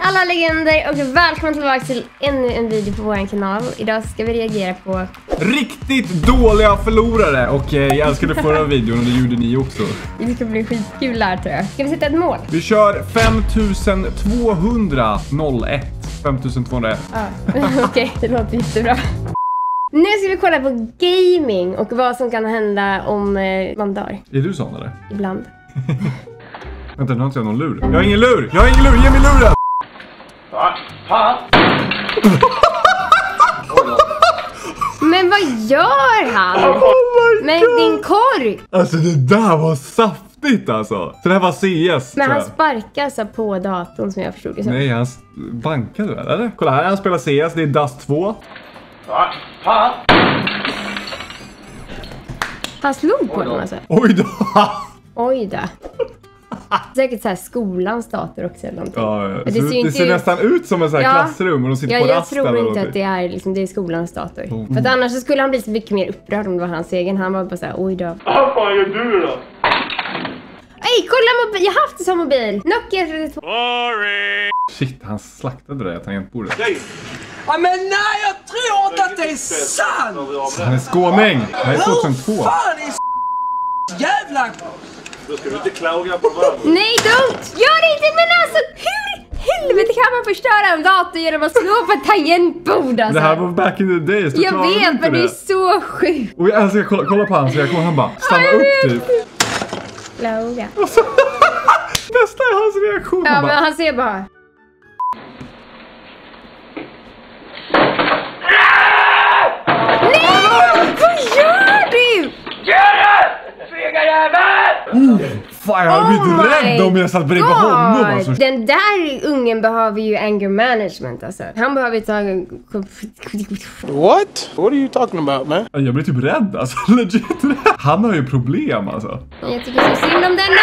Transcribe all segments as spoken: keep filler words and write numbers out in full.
Alla legender och välkommen tillbaka till ännu en video på vår kanal. Idag ska vi reagera på riktigt dåliga förlorare. Och eh, jag älskade förra videon och det gjorde ni också. Det ska bli skitkul här tror jag. Ska vi sätta ett mål? Vi kör fem tusen tvåhundra noll ett. fem tusen tvåhundraett. Ja, okej, okay, det låter jättebra. Nu ska vi kolla på gaming och vad som kan hända om eh, man dör. Är du sån eller? Ibland. Vänta, nu har inte jag någon lur. Jag har ingen lur! Jag har ingen lur! Ge mig luren! Men vad gör han? Oh my Men God. din korg! Alltså det där var saftigt alltså. Så det här var C S. Men han sparkar alltså på datorn som jag förstod det så. Nej, han bankade väl, eller? Kolla här, han spelar C S. Det är Dust två. Han slog på den alltså. Oj då! Oj då. Säkert så här skolans dator också eller någonting. Ja, ja. Det, det, ser det inte ser ut... nästan ut som en sån här ja. klassrum och de sitter ja, på jag rasten. tror eller inte någonting. att det är, liksom, det är skolans dator. Mm. För att annars så skulle han bli så mycket mer upprörd om det var hans egen. Han var bara såhär, oj då. Vad fan gör du då? Ej, kolla mobil! Jag har haft det som mobil! Nokia trettiotvå. Sorry! Shit, han slaktade det där tangentbordet. Ja, men nej, jag tror inte att det är sant! Han är skåning! Han är tjugohundratvå. Fan är jävla... Då ska du inte klaga på varandra. Nej, don't! Gör det inte! Men alltså, hur helvete kan man förstöra en dator genom att slå på ett tangentbord alltså? Det här var back in the days. Du jag klarar vet, inte men det är så sjukt. Och jag älskar, kolla, kolla på hans reaktion. Han bara, stanna upp typ. Loga. Nästa är hans reaktion. Ja, Han men bara, han ser bara... Nej! Vad gör du? fan, jag hade blivit Oh rädd my om jag satt bredvid honom. Alltså. Den där ungen behöver ju anger management alltså. Han behöver ta... What? What are you talking about, man? Jag blir typ rädd, alltså. Legit. Han har ju problem, alltså. Jag tycker så synd om den.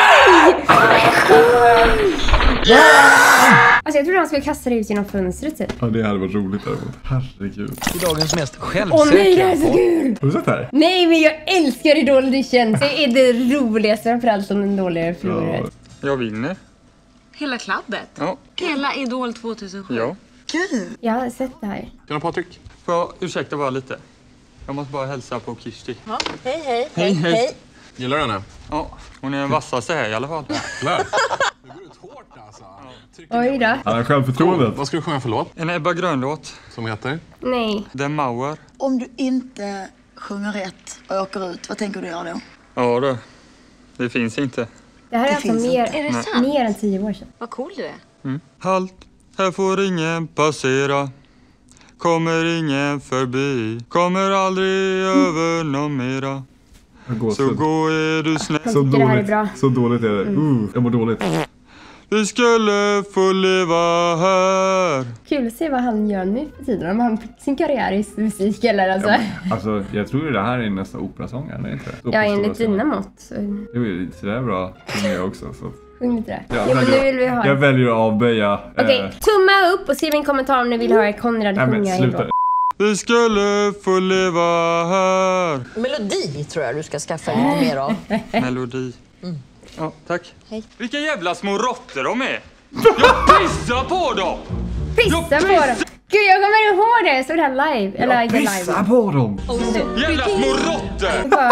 Alltså jag trodde han skulle kasta det ut genom fönstret typ. Ja, det hade varit roligt däremot. Herregud. I dagens mest Åh självsäkra nej, det är så kul! Har du sett det här? Nej, men jag älskar Idol Audition. Det är det roligaste, framförallt om den dåliga förlorare. Ja. Jag vinner. Hela klabbet? Ja. Hela Idol tvåtusensju? Ja. Jag har sett det här. Tjena Patrik. Får jag ursäkta bara lite? Jag måste bara hälsa på Kirsti. Ja. Hej, hej, Hej, hej. Gillar du henne? Ja, hon är den vassaste här i alla fall. Klart. Det går ut hårt alltså. Oj då. Han har självförtroendet. Vad ska du sjunga för låt? En Ebba Grön-låt. Som heter? Nej. Den Mauer. Om du inte sjunger rätt och åker ut, vad tänker du göra då? Ja du. Det finns inte. Det här är Det alltså finns mer, Är det sant? mer än tio år sedan. Vad cool du är. Mm. Halt, här får ingen passera. Kommer ingen förbi. Kommer aldrig över någon mera. Så gå är du snäll. Så tycker det här är dåligt. bra. Så dåligt är det. Uh, jag mår dåligt. Vi skulle få leva här. Kul att se vad han gör nu för tiden. Om han fick sin karriär i musik eller alltså. Ja, men, alltså, jag tror det här är nästa operasångare, eller inte? Ja, enligt dina mått. Så Jo, så det är bra för mig också. Så. sjung lite där. Ja, Jo, men jag, nu vill vi ha jag väljer att avböja. Okej, eh, tumma upp och skriv en kommentar om ni vill höra Konrad nej, men sjunga sluta. Idol. Vi skulle få leva här. Melodi tror jag du ska skaffa lite mer av. Melodi. Mm. Ja, tack. Hej. Vilka jävla små råttor de är. Jag pissar på dem. Pissa Jag på pissar- dem! Gud, jag kommer ihåg det! Jag såg det här live. Eller inte live. Pissa på dem! Jävla små råttor. Bara,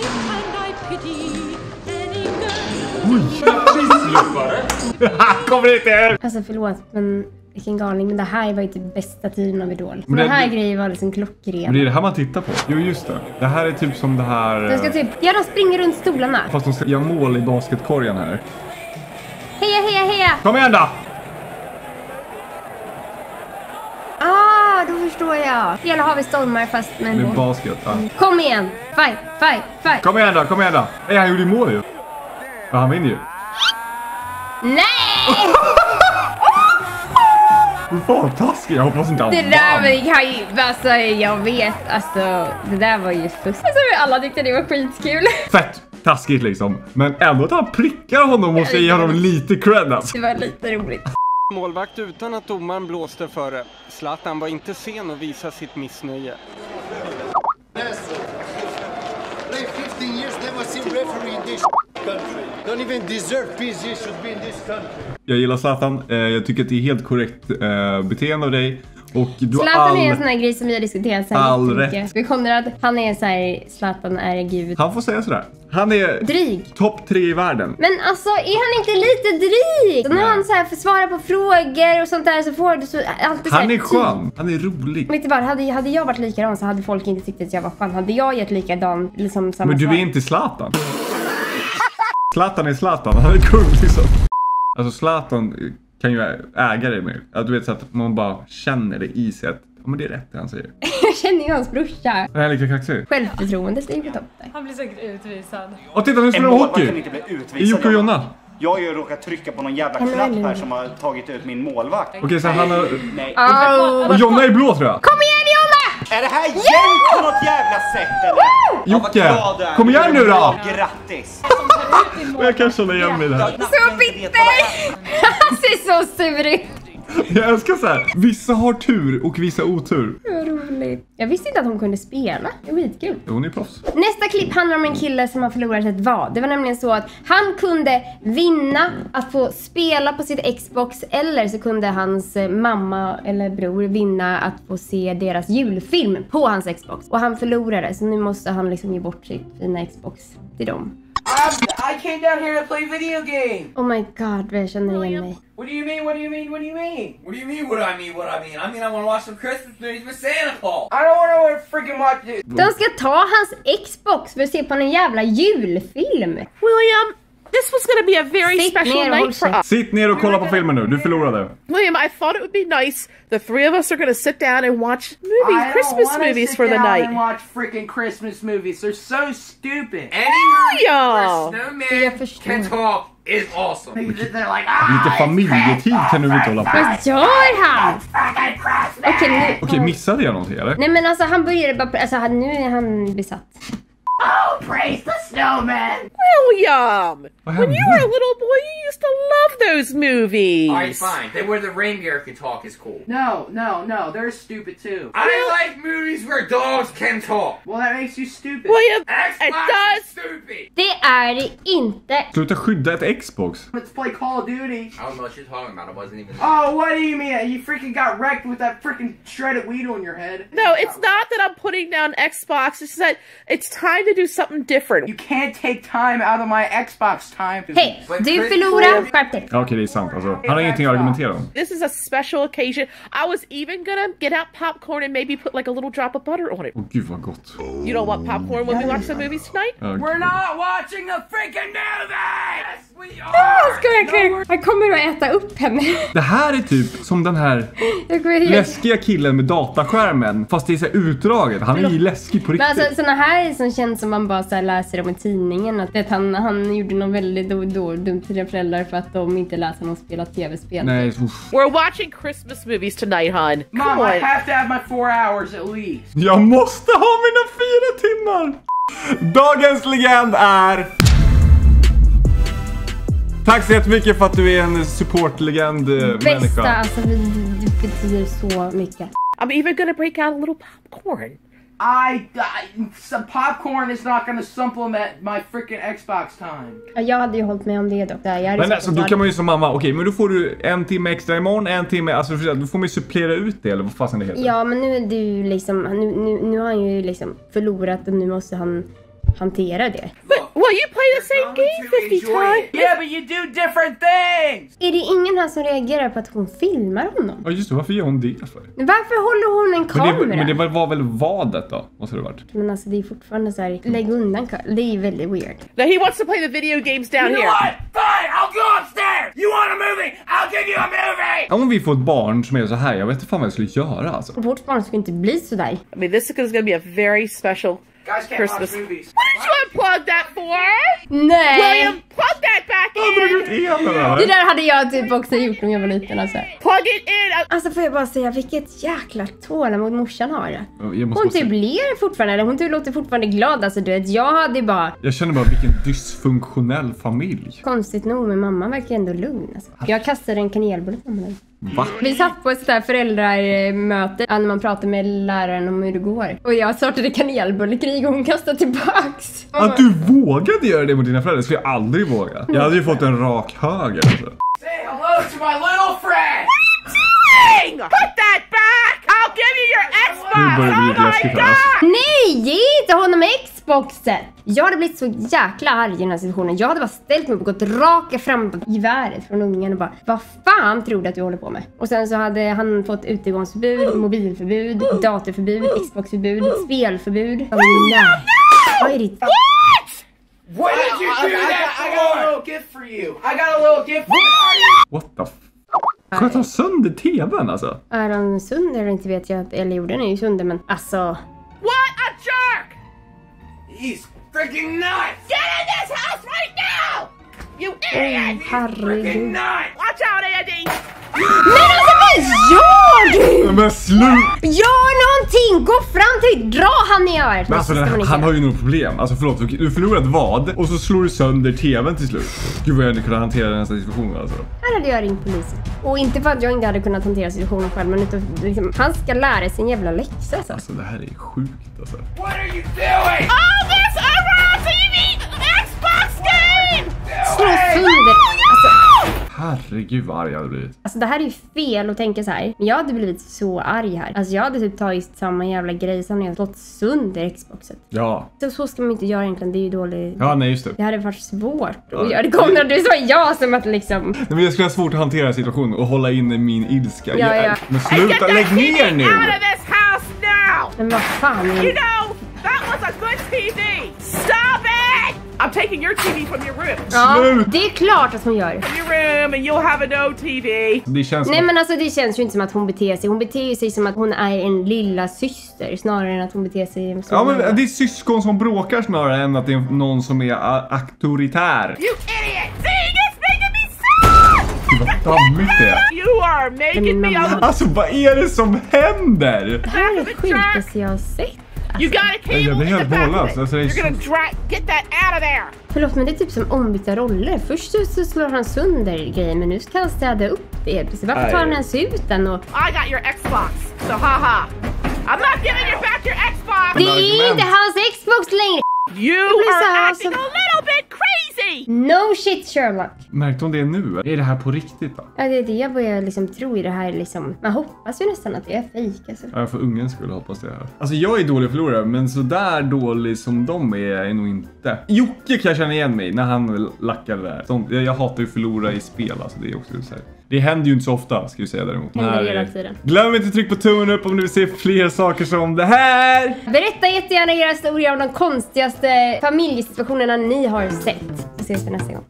Kommer inte! alltså förlåt, men vilken galning. Men det här var ju typ bästa tiden av Idol. Men det, det- här grejen var liksom Men klockren. det är det här man tittar på. Jo, just det. Det här är typ som det här... De ska typ, ja de springer runt stolarna. Fast de ska göra mål i basketkorgen här. Heja, heja, heja! Kom igen då! Ah, då förstår jag. Hela havet stormar fast med en Med boll. basket, ja. Kom igen! Fight, fight, fight! Kom igen då, kom igen då! Nej, han gjorde ju mål ju. Ja, han vinner ju. Nej! Hur fan taskig, jag hoppas inte han Det där vann. var ju, alltså jag vet, alltså det där var ju fusk. Alltså alla tyckte det var skitkul. Fett taskigt liksom. Men ändå att han prickar honom och säger honom lite cred alltså. Det var lite roligt. Målvakt utan att domaren blåste före. Zlatan var inte sen att visa sitt missnöje. Play fifteen years, never seen referee in this country. Don't even deserve peace, he should be in this country. Jag gillar Zlatan. Eh, jag tycker att det är helt korrekt eh, beteende av dig. Och du Zlatan all... är en sån här grej som vi har diskuterat så här all mycket. Vi kommer att han är så här, Zlatan är gud. Han får säga sådär. Han är dryg. topp tre i världen. Men alltså, är han inte lite dryg? Så när han så här försvarar på frågor och sånt där så får du så alltid så här, han är skön. Han är rolig. Vet du vad, hade, hade jag varit likadan så hade folk inte tyckt att jag var skön. Hade jag gett likadan liksom samma Men du svar. är inte Zlatan. Zlatan är Zlatan. Han är kung liksom. Alltså Zlatan kan ju äga det med. Att du vet så att man bara känner det i sig att ja, men det är rätt det han säger. Jag känner ju hans brorsa. Det är lika kaxig. Självförtroendet är ju på topp där. Han blir säkert utvisad. Och titta, nu spelar de hockey. Kan inte bli utvisad. I Jocke och Jonna. Jag har ju råkat trycka på någon jävla knapp här som har tagit ut min målvakt. Okej, okay, så han har... Nej. Oh. Och Jonna är blå tror jag. Kom igen Jonna! Är det här jämnt på något jävla sätt eller? Jocke, kom igen nu då! Grattis! Och jag kan känna igen mig det här. Så bitter! Han ser så sur ut. Jag älskar så här. Vissa har tur och vissa otur. Vad roligt. Jag visste inte att hon kunde spela. Det var skitkul. Hon är proffs. Nästa klipp handlar om en kille som har förlorat ett vad. Det var nämligen så att han kunde vinna att få spela på sitt Xbox. Eller så kunde hans mamma eller bror vinna att få se deras julfilm på hans Xbox. Och han förlorade, så nu måste han liksom ge bort sitt fina Xbox till dem. I'm, I came down here to play video game. Oh my god, vad jag känner igen mig. What do you mean? What do you mean? What do you mean? What do you mean? What do I mean? What do I mean? I mean I want to watch some Christmas movies with Santa Claus. I don't want to freaking watch it. De ska ta hans Xbox för att se på en jävla julfilm. William, this was going to be a very Sitt special ner, night for us. Sitt ner och kolla på filmen nu. Du förlorade. William, I thought it would be nice. The three of us are going to sit down and watch movie, I Christmas don't movies sit for the down night. and watch freaking Christmas movies. They're so stupid. Any William! movie where snowman can talk is awesome. They're like, Lite familjetid kan du inte hålla på. Vad gör han? Okej, okay, nu... Okej, okay, missade jag någonting eller? Nej men alltså han började bara... Alltså nu är han besatt. oh, praise the snowman! William! When you were a little boy, you used to love those movies. Alright, fine. They where the reindeer can talk is cool. No, no, no. They're stupid too. I like movies where dogs can talk. Well, that makes you stupid. William, Xbox it does. is stupid. Det är det inte. Sluta skydda ett Xbox. Let's play Call of Duty. I don't know what you're talking about. I wasn't even... Oh, what do you mean? You freaking got wrecked with that freaking shredded weed on your head. No, it's not that I'm putting down Xbox. It's that it's time to do something different. You can't take time out of my Xbox time. Hej, du förlorar. Skärp dig. Ja, okej, det är sant. Alltså, han har ingenting att argumentera om. This is a special occasion. I was even gonna get out popcorn and maybe put like a little drop of butter on it. Åh, gud vad gott. You don't want popcorn when we watch the movies tonight? Okay. We're not watching the freaking movies! We Ah, are! ska jag verkligen... Han kommer att äta upp henne. Det här är typ som den här Jag kommer helt... läskiga killen med dataskärmen. Fast det är så här utdraget. Han är ju läskig på Men riktigt. alltså såna här som känns som man bara så här läser om i tidningen. Att det, han, han gjorde något väldigt då, då, dumt till sina föräldrar för att de inte läser någon spela tv-spel. Nej, uff. We're watching Christmas movies tonight, hon. Mom, Come on. I have to have my four hours at least. Jag måste ha mina fyra timmar. Dagens legend är... Tack så jättemycket för att du är en supportlegend människa. Bästa, alltså det betyder så mycket. I'm even gonna break out a little popcorn. I, I some popcorn is not gonna supplement my freaking Xbox time. Ja, jag hade ju hållit med om det dock. Jag hade Men sagt alltså, att då jag kan man ju som mamma, okej, okay, men då får du en timme extra imorgon, en timme, alltså då får man ju supplera ut det, eller vad fasen det heter. Ja, men nu är du liksom, nu, nu, nu har han ju liksom förlorat och nu måste han hantera det. But, well, you play the same game fifty times. Yeah, but you do different things! Är det ingen här som reagerar på att hon filmar honom? Ja just det, varför gör hon det för? Varför håller hon en kamera? Men det, men det var, var väl vadet då, måste det varit. Men alltså det är fortfarande så här, lägg undan, det är väldigt weird. Now he wants to play the video games down You know here. what? Fine, I'll go upstairs! You want a movie? I'll give you a movie! Om vi får ett barn som är så här, jag vet inte fan vad jag skulle göra alltså. Vårt barn ska inte bli så där. I mean, this is gonna be a very special Guys can't Christmas. watch movies. What did you unplug that for? Nej! William, plug that back in! Det där hade jag typ också gjort om jag var liten alltså. Plug it in! Alltså får jag bara säga, vilket jäkla tålamod morsan har. Jag måste Hon typ ler fortfarande, eller hon typ låter fortfarande glad. Alltså du vet, jag hade bara... Jag känner bara vilken dysfunktionell familj. Konstigt nog, men mamma verkar ändå lugn alltså. Jag kastade en kanelbulle på mig. Va? Vi satt på ett sånt här föräldramöte när man pratade med läraren om hur det går. Och jag startade kanelbullekrig och hon kastade tillbaks. Att du vågade göra det mot dina föräldrar skulle jag aldrig våga. Jag hade ju fått en rak höger. Alltså. Say hello to my little friend! Put that back! I'll give you your Xbox! Nu börjar det bli lite läskigt här. Alltså. Nej, ge inte honom Xboxet! Jag hade blivit så jäkla arg i den här situationen. Jag hade bara ställt mig upp och gått raka fram på geväret från ungen och bara, vad fan tror du att du håller på med? Och sen så hade han fått utegångsförbud, mobilförbud, datorförbud, Xboxförbud, spelförbud. Oh, nej! Vad är ditt... What did you do that for? I got a little gift for you. I got a little gift for you. What the f... Ska jag ta sönder tvn alltså? Är den sönder eller inte vet jag. Eller jorden är ju sönder men alltså... What a jerk! He's freaking nuts! Get in this house right now! You idiot! Herregud. Watch out, Andy! Men alltså men jag! Men slut! Gör någonting! Gå fram till... Dra han i örat! Men alltså, den, han har ju något problem. Alltså förlåt, du förlorar ett vad och så slår du sönder tvn till slut. Gud vad jag inte kunde hantera den här situationen alltså. Här hade jag ringt polisen. Och inte för att jag inte hade kunnat hantera situationen själv, men utan, liksom, han ska lära sig en jävla läxa alltså. Alltså det här är sjukt alltså. What are you doing? Oh, this around T V Xbox game! Slå sönder! Alltså, herregud vad arg jag hade blivit. alltså det här är ju fel att tänka så här. Men jag hade blivit så arg här. Alltså jag hade typ tagit samma jävla grej som när jag slått sönder Xboxet. Ja. Så, så ska man inte göra egentligen, det är ju dåligt. Ja, nej just det. Det hade varit svårt att göra. Det kom när du sa ja som att liksom... Nej, men jag skulle ha svårt att hantera situationen och hålla inne min ilska. Ja, jag, ja. Men sluta, lägg ner nu! Out of this house now! Men vad fan? You know, that was a good T V! Stop it! I'm taking your T V from your room. Ja, Slut! det är klart att hon gör. Your room and you'll have a no T V. Det känns Nej som... men alltså det känns ju inte som att hon beter sig. Hon beter sig som att hon är en lilla syster snarare än att hon beter sig som... Ja men det är syskon som bråkar snarare än att det är någon som är a- auktoritär. You idiot! See, it's making me sad! Vad dammigt det är. You are making me a... Alltså vad är det som händer? Det här är det sjukaste jag har sett. You got a Ja, cable det är in the helt back of vårdlöst. it. Alltså, det är You're gonna så... dra- get that out of there. Förlåt men det är typ som ombytta roller. Först så, så slår han sönder grejen men nu ska han städa upp det helt plötsligt. Varför tar han ens ut den? Och... I got your Xbox, so haha. I'm not giving you back your Xbox. Det är inte hans Xbox längre! You blir så are här acting som- a little bit crazy. No shit Sherlock! Märkte hon det nu? Är det här på riktigt då? Ja det är det jag börjar liksom tro i det här liksom. Man hoppas ju nästan att det är fejk alltså. Ja, för ungen skulle hoppas det här. Alltså jag är dålig förlorare, men så där dålig som de är är nog inte. Jocke kan jag känna igen mig när han lackar där. Sånt, jag, jag hatar ju förlora i spel, alltså det är också så här. Det händer ju inte så ofta, ska vi säga däremot. Händer Nej. hela tiden. Glöm inte att trycka på tummen upp om ni vill se fler saker som det här. Berätta jättegärna era historier om de konstigaste familjesituationerna ni har sett. Så ses vi nästa gång.